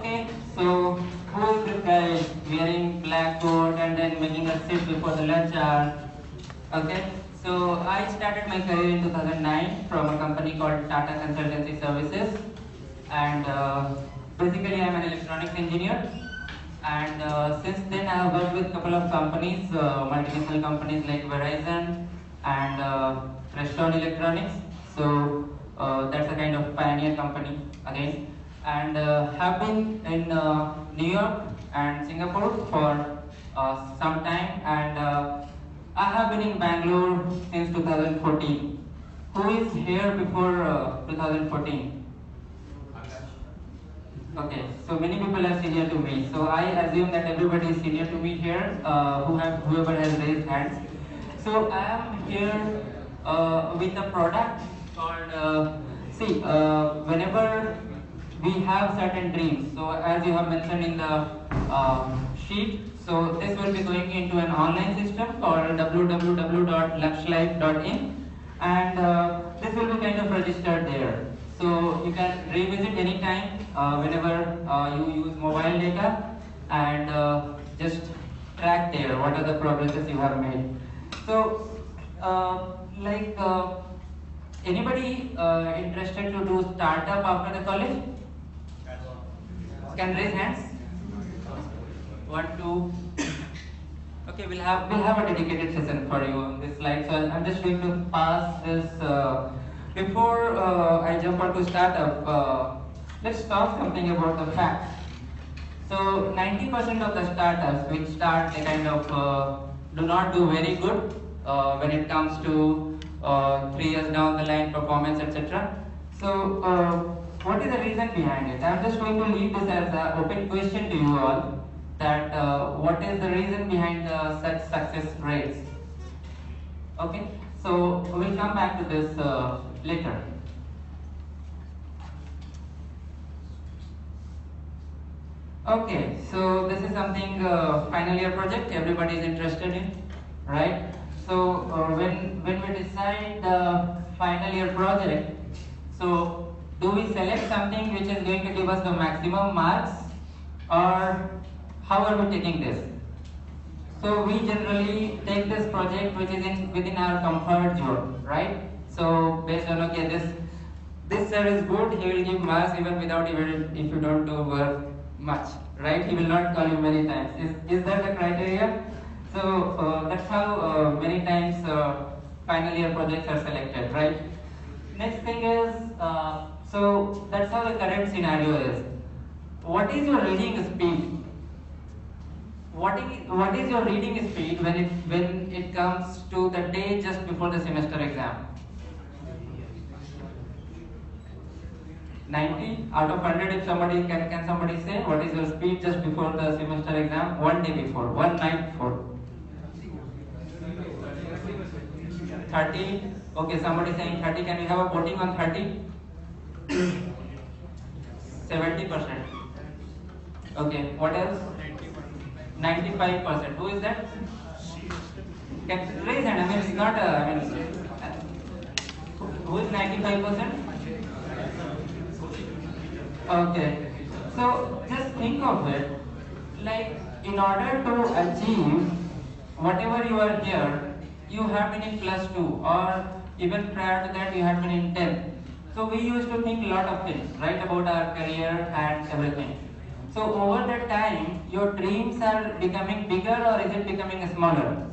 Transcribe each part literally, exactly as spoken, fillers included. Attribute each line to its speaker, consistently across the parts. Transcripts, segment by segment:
Speaker 1: Okay, so who is this guy wearing black coat and then making us sit before the lunch hour? Okay, so I started my career in two thousand nine from a company called Tata Consultancy Services, and uh, basically I'm an electronics engineer. And uh, since then I have worked with a couple of companies, uh, multinational companies like Verizon and uh, Restaurant Electronics. So uh, that's a kind of pioneer company again. And uh, have been in uh, New York and Singapore for uh, some time, and uh, I have been in Bangalore since two thousand fourteen. Who is here before uh, two thousand fourteen? Okay, so many people are senior to me. So I assume that everybody is senior to me here, uh, who have, whoever has raised hands. So I am here uh, with a product called, uh, see, uh, whenever we have certain dreams, so as you have mentioned in the uh, sheet, so this will be going into an online system called w w w dot laksh life dot in, and uh, this will be kind of registered there. So you can revisit anytime uh, whenever uh, you use mobile data, and uh, just track there what are the progresses you have made. So uh, like uh, anybody uh, interested to do startup after the college? Can raise hands? One, two. Okay, we'll have we'll have a dedicated session for you on this slide. So I'm just going to pass this. Uh, before uh, I jump onto startup, uh, let's talk something about the fact. So ninety percent of the startups which start, they kind of uh, do not do very good uh, when it comes to uh, three years down the line performance, et cetera. So. Uh, What is the reason behind it? I'm just going to leave this as an open question to you all, that uh, what is the reason behind uh, such success rates? Okay, so we'll come back to this uh, later. Okay, so this is something uh, final year project everybody is interested in, right? So uh, when, when we decide the final year project, so do we select something which is going to give us the maximum marks, or how are we taking this? So we generally take this project which is in within our comfort zone, right? So based on, okay, this this sir is good, he will give marks even without even if you don't do work much, right? He will not call you many times. Is, is that the criteria? So uh, that's how uh, many times uh, final year projects are selected, right? Next thing is, uh, so that's how the current scenario is. What is your reading speed? What is, what is your reading speed when it when it comes to the day just before the semester exam? ninety out of one hundred. If somebody can can somebody say what is your speed just before the semester exam? One day before, one night before. thirty. Okay, somebody saying thirty. Can we have a voting on thirty? seventy percent. Okay, what else? ninety-five percent. Who is that? Can raise hand. I mean, it's not a. I mean, who is ninety-five percent? Okay. So just think of it. Like, in order to achieve whatever you are here, you have been in plus two, or even prior to that, you had been in tenth. So we used to think a lot of things, right, about our career and everything. So over that time, your dreams are becoming bigger, or is it becoming smaller?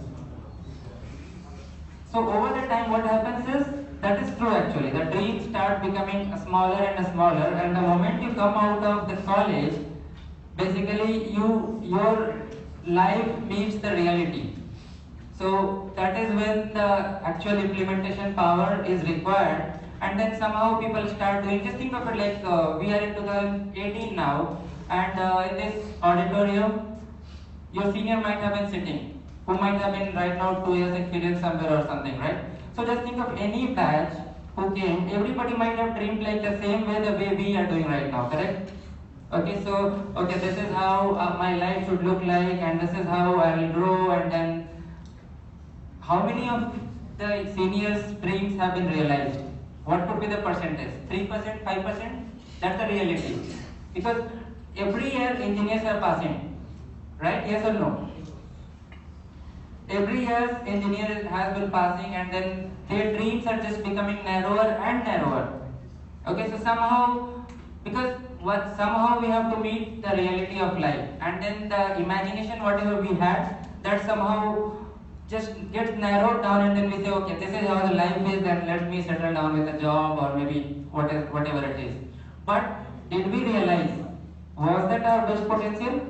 Speaker 1: So over the time, what happens is, that is true actually. The dreams start becoming smaller and smaller, and the moment you come out of the college, basically you your life meets the reality. So that is when the actual implementation power is required, and then somehow people start doing. Just think of it like uh, we are in two thousand eighteen now, and uh, in this auditorium, your senior might have been sitting, who might have been right now two years experience somewhere or something, right? So just think of any batch who came, everybody might have dreamed like the same way the way we are doing right now, correct? Okay, so, okay, this is how uh, my life should look like, and this is how I will grow, and then how many of the seniors' dreams have been realized? What could be the percentage? three percent, five percent? That's the reality. Because every year engineers are passing, right? Yes or no? Every year engineers has been passing, and then their dreams are just becoming narrower and narrower. Okay, so somehow, because what somehow we have to meet the reality of life, and then the imagination whatever we had, that somehow just gets narrowed down, and then we say, okay, this is how the life is, then let me settle down with a job or maybe whatever whatever it is. But did we realize, was that our best potential?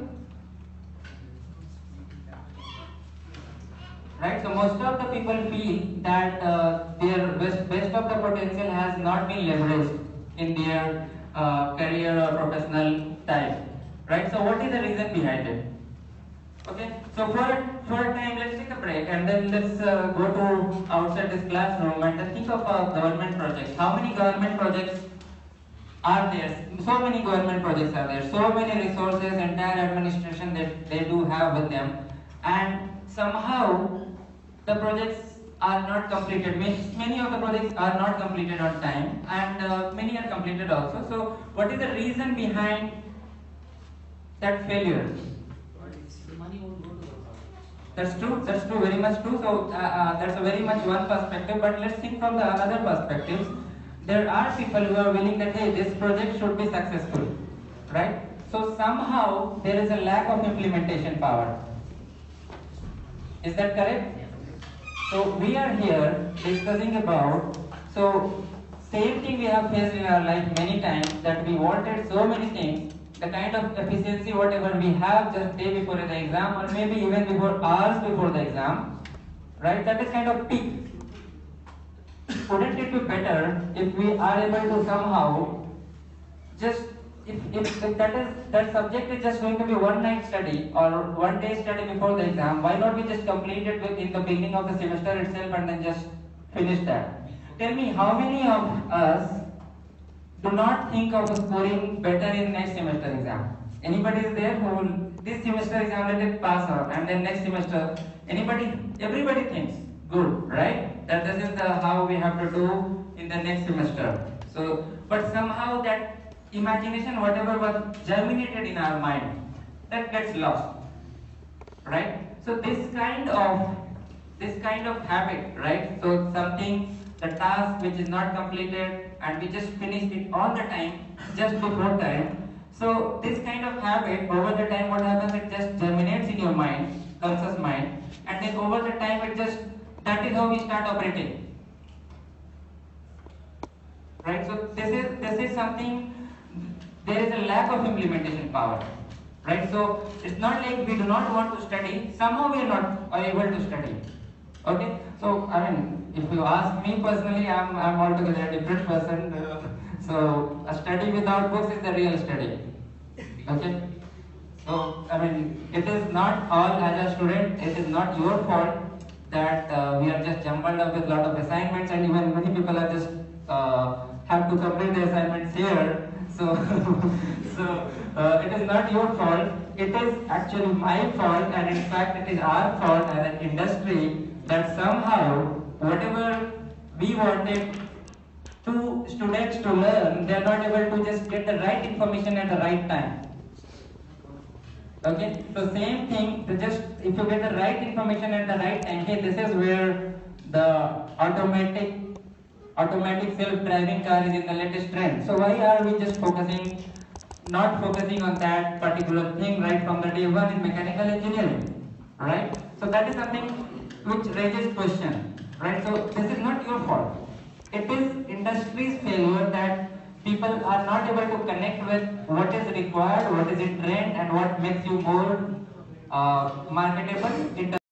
Speaker 1: Right, so most of the people feel that uh, their best, best of the potential has not been leveraged in their uh, career or professional time. Right, so what is the reason behind it? Okay, so for for a time, let's take a break and then let's uh, go to outside this classroom and then think of uh, government projects. How many government projects are there? So many government projects are there. So many resources, entire administration that they do have with them, and somehow the projects are not completed. Many of the projects are not completed on time, and uh, many are completed also. So what is the reason behind that failure? That's true, that's true, very much true. So uh, uh, that's a very much one perspective, but let's think from the another perspectives. There are people who are willing that, hey, this project should be successful, right? So somehow there is a lack of implementation power. Is that correct? So we are here discussing about, so same thing we have faced in our life many times, that we wanted so many things, the kind of efficiency whatever we have just day before the exam or maybe even before hours before the exam, right? That is kind of peak. Wouldn't it be better if we are able to somehow just, if, if, if that is that subject is just going to be one night study or one day study before the exam, why not we just complete it in the beginning of the semester itself and then just finish that? Tell me, how many of us do not think of scoring better in next semester exam? Anybody is there who will, this semester exam let it pass out and then next semester, anybody, everybody thinks, good, right? That this is the how we have to do in the next semester. So, but somehow that imagination, whatever was germinated in our mind, that gets lost, right? So this kind of, this kind of habit, right? So something, the task which is not completed and we just finished it all the time, just before time. So this kind of habit, over the time what happens, it just germinates in your mind, conscious mind, and then over the time it just, that is how we start operating. Right, so this is, this is something, there is a lack of implementation power. Right, so it's not like we do not want to study, somehow we are not are able to study. Okay, so I mean, if you ask me personally, I'm, I'm altogether a different person. Uh, so a study without books is the real study. Okay, so I mean, it is not all as a student, it is not your fault that uh, we are just jumbled up with a lot of assignments, and even many people are just uh, have to complete the assignments here. So, so uh, it is not your fault. It is actually my fault, and in fact, it is our fault as an industry that somehow whatever we wanted to students to learn, they are not able to just get the right information at the right time. Okay, so same thing. To just if you get the right information at the right time, hey, this is where the automatic automatic self-driving car is in the latest trend. So why are we just focusing, not focusing on that particular thing right from the day one in mechanical engineering, right? So that is something which raises question, right? So this is not your fault. It is industry's failure that people are not able to connect with what is required, what is in trend, and what makes you more uh, marketable in